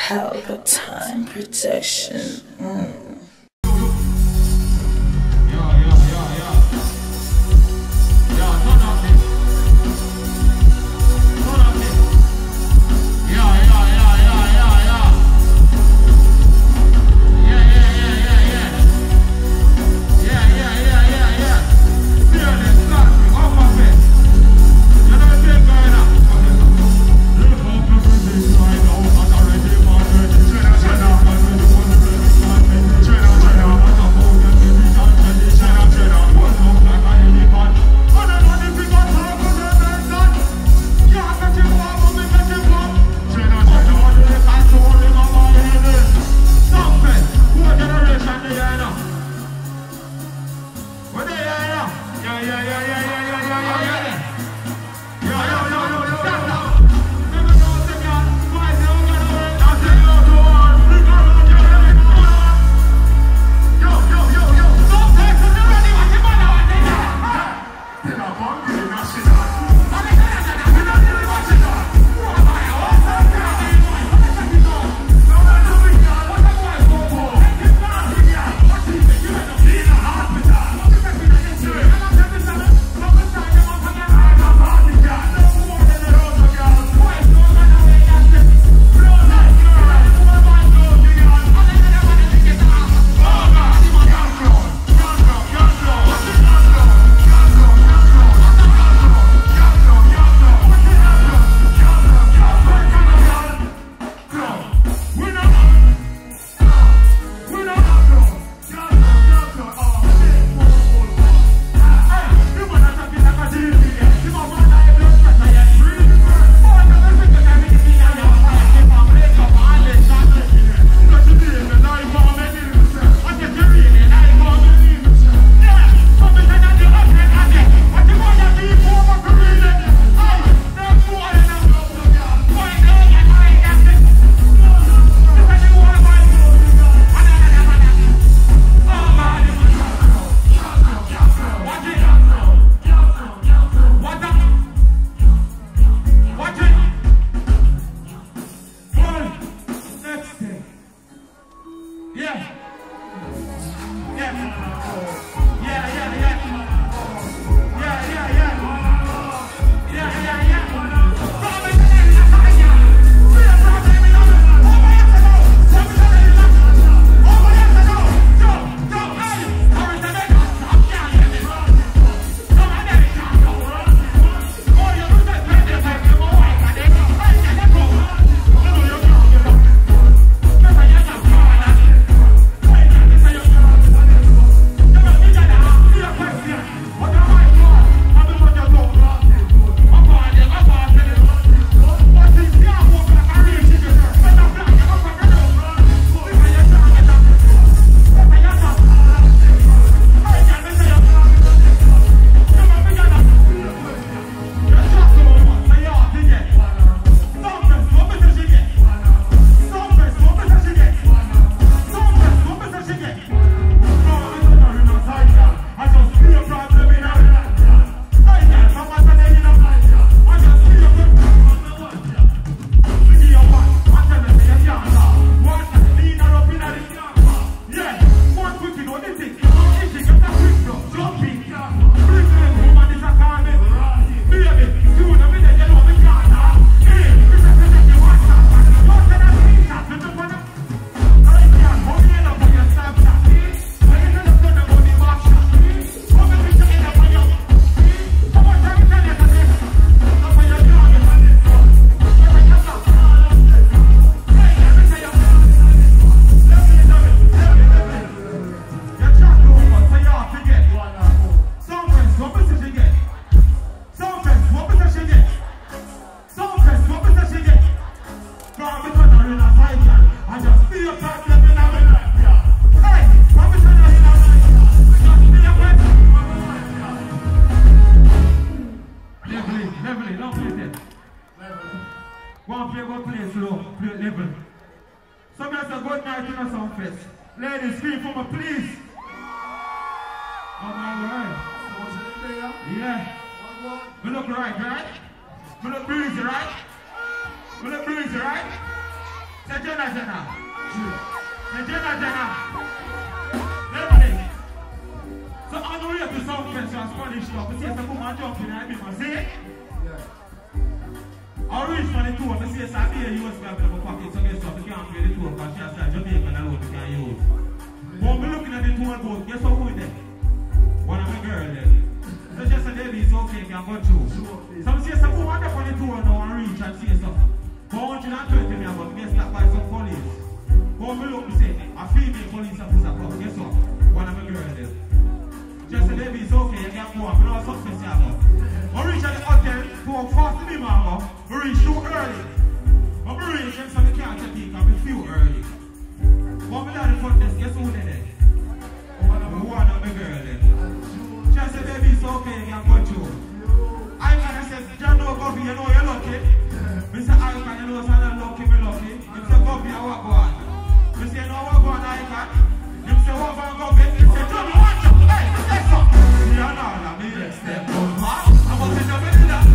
Palpatine protection. Ladies, scream for me, please. Alright. Yeah. We look right? We look breezy, right? We look breezy, right? Say, So on the way to Southwest, you're Spanish stuff. You see some woman jumping at me, see? Yeah. I reach for the tour, I see some here US guy in my pocket, so guess what? You can't pay the tour because she has Jamaican alone you can use. When we're looking at the tour boat, guess what who is there? One of my girls there. So just a baby, it's okay, you can go through. Some say some woman up on the tour now and reach and see stuff. 420 me about me stopped by some police. When we look, we say, a female police officer come, guess what? One of my girls there. Just a baby, it's okay, you can go up, you know success you have. We reach at the hotel, walk fast to me, mama. We reach too early. But we reach them so we can't take it, because we feel early. When we down the front desk, guess who they there? One of my girls there. Just a baby, it's okay, you can go through. I kind of said, John, no, Gobi, you know you're lucky. Mr. I can, you know, so I'm lucky, me lucky. Mr. Gobi, I walk on. Mr. No, walk on, I can. Mr. Walk on, Gobi. Mr. John, watch up. Hey, Mr. Son. Me and all of me, let's step on. I'm going to jump into that.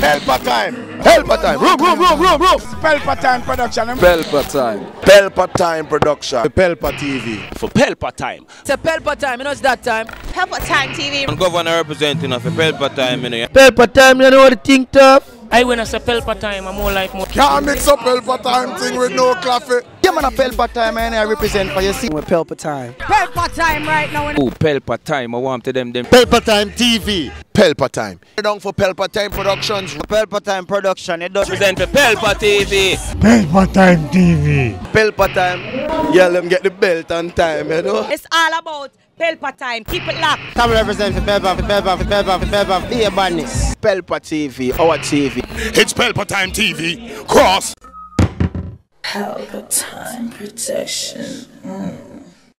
Pelpa time. Pelpa time. Room. Pelpa Time Production. Pelpa time. Pelpa time production. Pelpa TV. For Pelpa time. It's a Pelpa time, you know it's that time. Pelpa Time TV. I'm governor representing of Pelpa time, you know. Pelpa time, you know what the thing tough? I when I say Pelpa time, I'm more like more. Can't mix up Pelpa time thing with no coffee. Yeah, man, a Pelpa Time, and I represent for you. See, we're Pelpa Time. Pelpa Time right now. Oh, Pelpa time, I want to them. Pelpa time TV. Pelpa time. Down for Pelpa time productions. Pelpa Time Production. It does Present for Pelpa TV. Pelpa Time TV. Pelpa time. Yeah, let them get the belt on time, you know. It's all about Pelpa Time. Keep it locked. Come represent for Pelpa. Be a badness. Pelpa TV, our TV. It's Pelpa Time TV. Cross. Pelpa Time Protection.